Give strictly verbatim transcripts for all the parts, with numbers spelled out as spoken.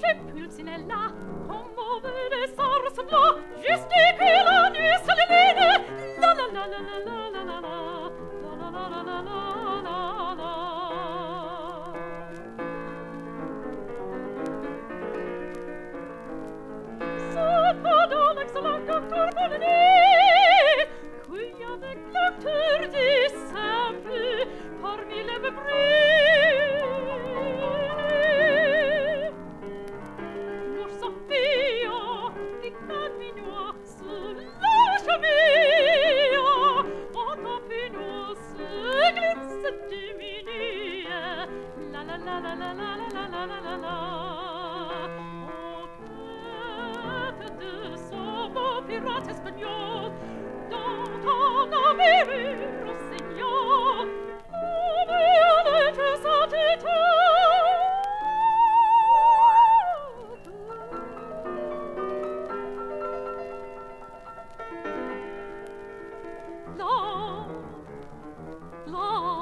Pulcinella, commuovere s'arsembla, juste que la nuit se lève. La la la la la la la la la la la la la la la la. Ce pas l'excellent docteur Polonais, qui avec l'acteur des simples parmi les bruits. Nur Sophia, die Carmignois, se lâche mia, en tapino se glisse diminue. La la la la la la la la la la la. De ce beau pirate espagnol, dans ton Amérique, Rossignol, oh, mais tu sa tête. La, la.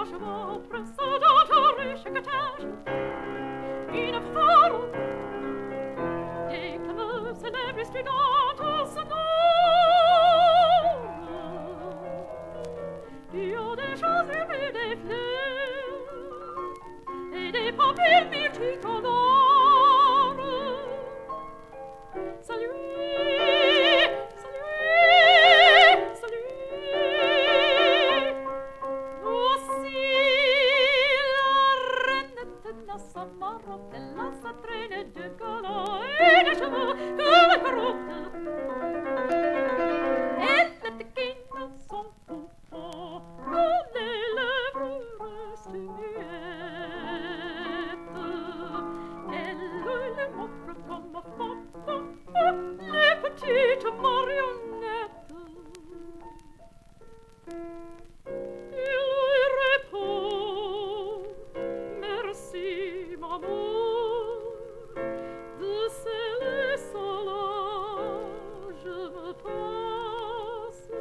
chevaux pressent dans un riche cortège une foule des clameurs célèbres et stridentes sonores. Du haut des champs et des fleurs et des papiers multicolores, salut, salut, salut. Aussi la reine tenant sa marotte, elle a sa traîne de colons et de cheveux que la carotte. Elle était dans son poupon, dont les lèvres restent muettes. Elle le montre comme un fond, les petites marionnettes. Il lui répond: merci, maman, de ces laissons-là, je me passe.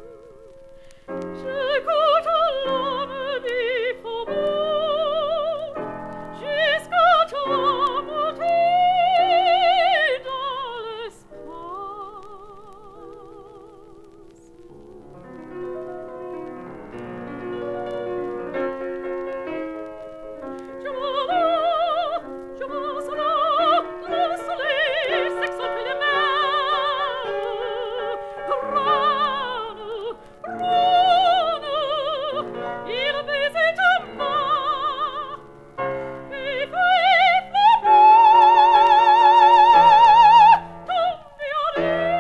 J'écoute l'âme du faubourg jusqu'à ta montée dans l'espace. Je m'en vais, je m'en serai, le soleil s'exalte les mains. Rane, rane, il baisait ta main. Et fait flipper ton violet.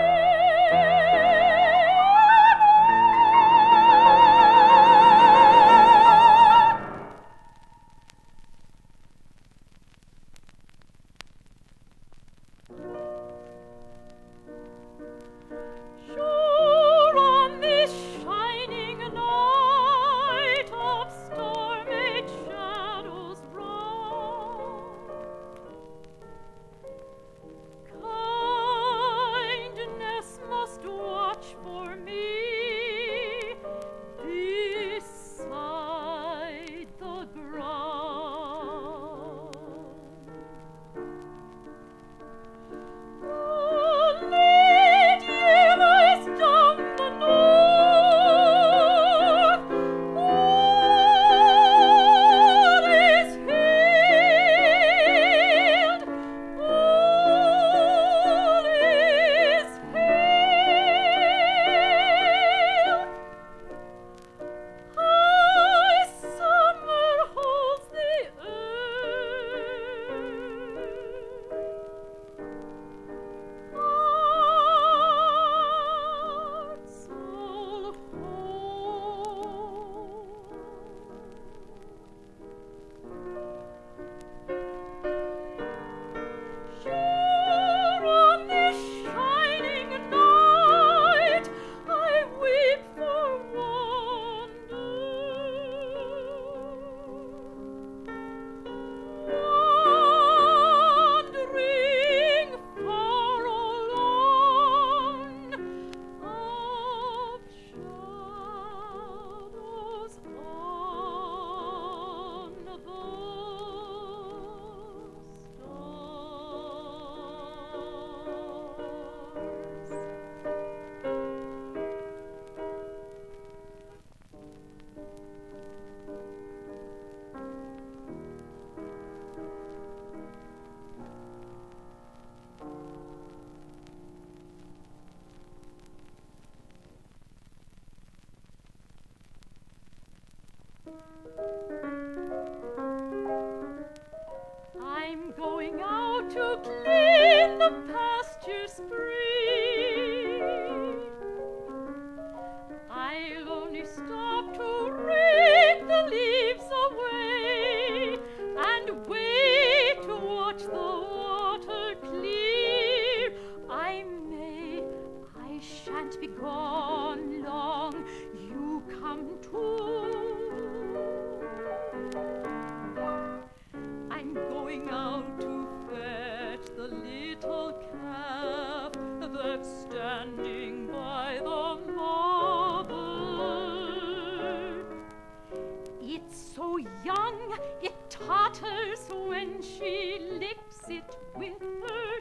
Sure on this shining night of star-made shadows run, kindness must watch for me beside the ground. The lady lies down the north. All is healed. All is healed. High summer holds the earth. Hearts all whole. Sure on this shining night I weep for wonder, wandering far alone of shadows on the I'm going out to clean the pastures free. I'll only stop to rake the leaves away and wait to watch the water clear. I may, I shan't be gone long. You come too. I'm going out to fetch the little calf that's standing by the mother. It's so young it totters when she licks it with her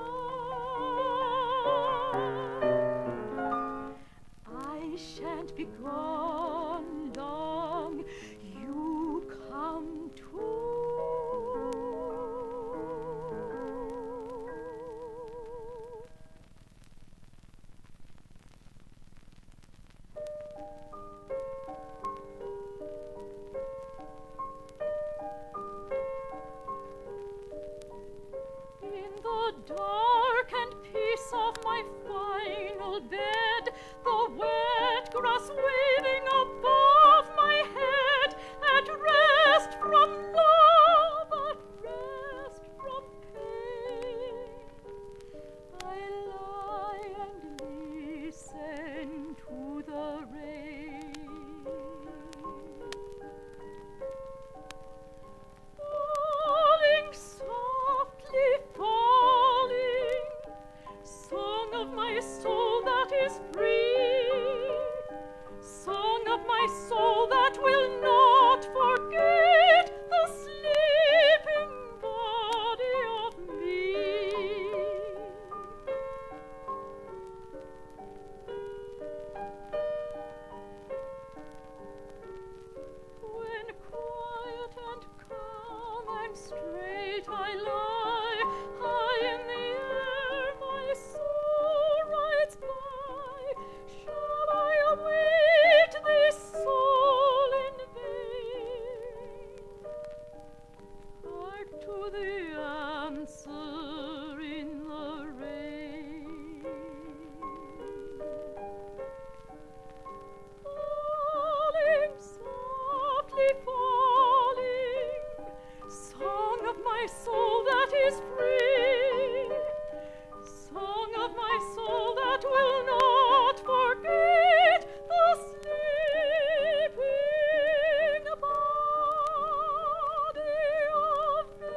tongue. I shan't be gone long, you come too. Dark and peace of my final bed, the wet grass waving above my head, at rest from love, at rest from pain, I lie and listen to the rain. Falling softly, falling, song of my soul that is free, song of my soul that will not forget the sleeping body of me. When quiet and calm and straight I lie, high in the air my soul rides by, shall I await this soul in vain? Hark to the answer in the rain. Falling softly, falling, song of my soul that is free, song of my soul that will not forget the sleeping body of me.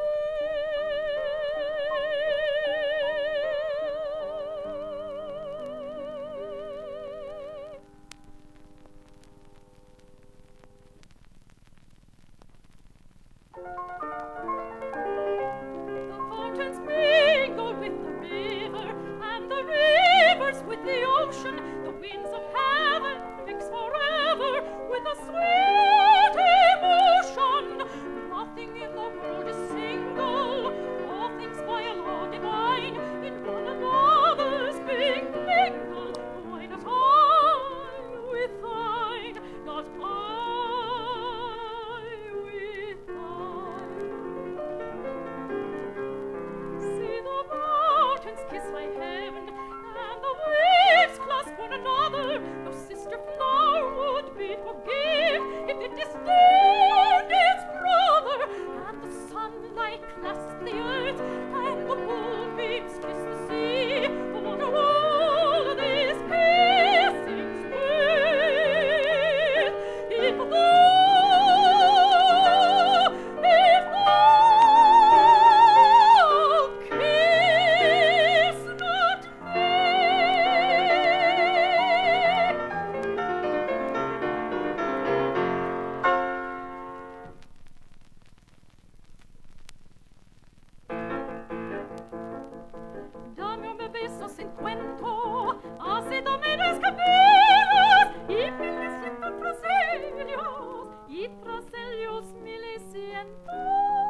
The fountains mingle with the river, and the rivers with the ocean. The winds of heaven mix forever with a sweet emotion. Nothing in the world is single, all things by a law divine, in one another's being mingled. Why not I with thine, not I with thine? See the mountains kiss my heaven, and the waves clasp one another. No sister flower would be forgive if it disdained its brother. And the sunlight clasps the earth, and the moonbeams kiss the sea. For what are all these kissings worth, if thou, if thou kiss not me? Dame un besos en cuento, hace domenes capillos, y miles y tras ellos, y tras ellos miles cientos.